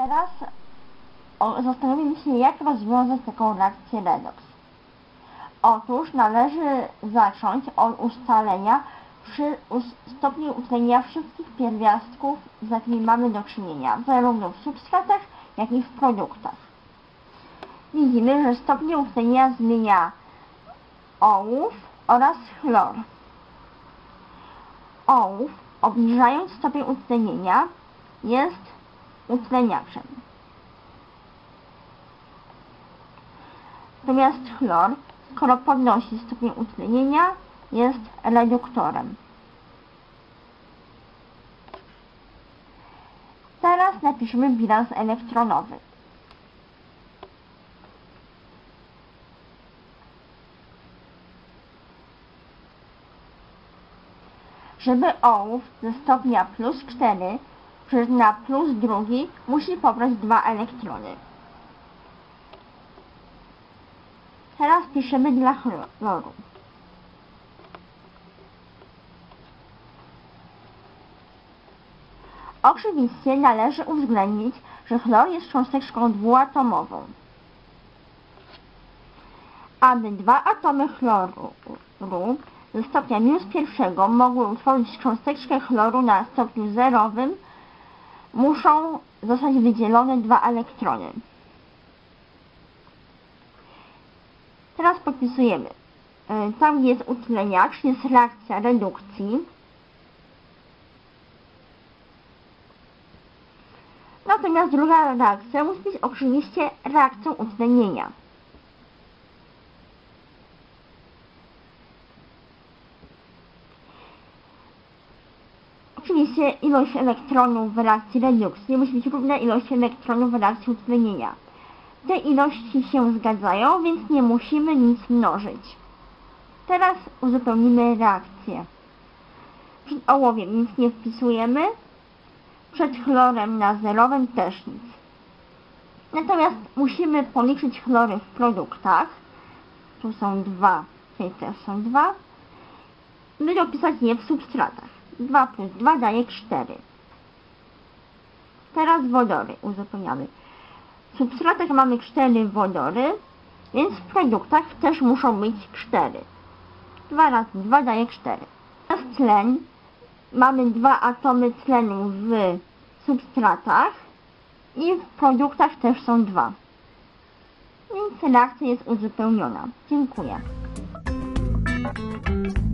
Teraz zastanowimy się, jak rozwiązać taką reakcję redoks. Otóż należy zacząć od ustalenia stopni utlenienia wszystkich pierwiastków, z jakimi mamy do czynienia, zarówno w substratach, jak i w produktach. Widzimy, że stopnie utlenienia zmienia ołów oraz chlor. Ołów, obniżając stopień utlenienia, jest utleniaczem. Natomiast chlor, skoro podnosi stopień utlenienia, jest reduktorem. Teraz napiszemy bilans elektronowy. Żeby ołów ze stopnia plus 4 przeszedł na plus 2, musi pobrać 2 elektrony. Teraz piszemy dla chloru. Oczywiście należy uwzględnić, że chlor jest cząsteczką dwuatomową. Aby 2 atomy chloru ze stopnia -1 mogły utworzyć cząsteczkę chloru na stopniu zerowym, muszą zostać wydzielone 2 elektrony. Teraz podpisujemy. Tam jest utleniacz, jest reakcja redukcji. Natomiast druga reakcja musi być oczywiście reakcją utlenienia. Oczywiście ilość elektronów w reakcji redukcji musi być równa ilości elektronów w reakcji utlenienia. Te ilości się zgadzają, więc nie musimy nic mnożyć. Teraz uzupełnimy reakcję. Przed ołowiem nic nie wpisujemy, przed chlorem na zerowym też nic. Natomiast musimy policzyć chlory w produktach. Tu są 2, tutaj też są 2. No i opisać je w substratach. 2 plus 2 daje 4. Teraz wodory uzupełniamy. W substratach mamy 4 wodory, więc w produktach też muszą być 4. 2 razy 2 daje 4. Teraz tlen. Mamy 2 atomy tlenu w substratach i w produktach też są 2. Więc reakcja jest uzupełniona. Dziękuję.